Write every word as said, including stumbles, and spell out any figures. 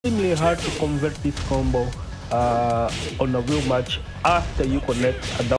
extremely hard to convert this combo uh, on a real match after you connect a